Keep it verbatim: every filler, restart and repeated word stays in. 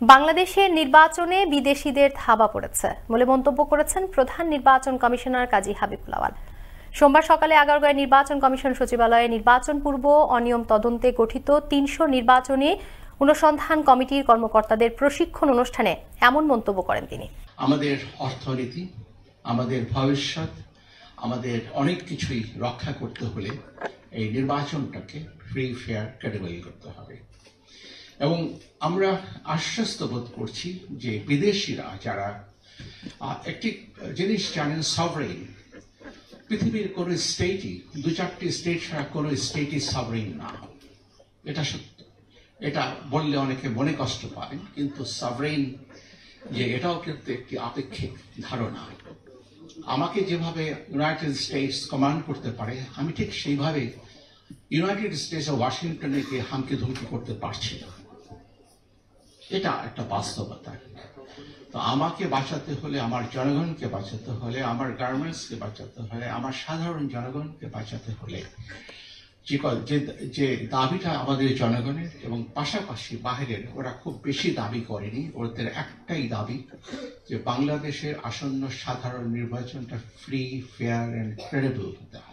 বাংলাদেশের নির্বাচনে বিদেশিদের থাবা পড়েছে বলে মন্তব্য করেছেন প্রধান নির্বাচন কমিশনার কাজী হাবিবুল আওয়াল। সোমবার সকালে আগারগাঁও নির্বাচন কমিশন সচিবালয়ে নির্বাচন পূর্ব অনিয়ম তদন্তে গঠিত তিনশো নির্বাচনী অনুসন্ধান কমিটির কর্মকর্তাদের প্রশিক্ষণ অনুষ্ঠানে এমন মন্তব্য করেন তিনি। আমাদের অর্থনীতি, আমাদের ভবিষ্যৎ, আমাদের অনেক কিছুই রক্ষা করতে হলে এই নির্বাচনটাকে ফ্রি, ফেয়ার, ক্রেডিবল করতে হবে। এবং আমরা আশ্বস্ত বোধ করছি যে বিদেশিরা যারা একটি জিনিস জানেন, সভরেন, পৃথিবীর কোনো স্টেটই দু চারটি স্টেট ছাড়া কোনো স্টেটই সভরেন না, এটা সত্য। এটা বললে অনেকে মনে কষ্ট পাবেন, কিন্তু সভরেন যে এটাও কিন্তু একটি আপেক্ষিক ধারণা। আমাকে যেভাবে ইউনাইটেড স্টেটস কমান্ড করতে পারে, আমি ঠিক সেইভাবে ইউনাইটেড স্টেটস ও ওয়াশিংটনে গিয়ে হামকি ধমকি করতে পারছি না। এটা একটা বাস্তবতা। তো আমাকে বাঁচাতে হলে, আমার জনগণকে বাঁচাতে হলে, আমার গার্মেন্টসকে বাঁচাতে হলে, আমার সাধারণ জনগণকে বাঁচাতে হলে যে যে দাবিটা আমাদের জনগণের এবং পাশাপাশি বাহিরের, ওরা খুব বেশি দাবি করেনি, ওদের একটাই দাবি যে বাংলাদেশের আসন্ন সাধারণ নির্বাচনটা ফ্রি, ফেয়ার অ্যান্ড ক্রেডিবল হতে হবে।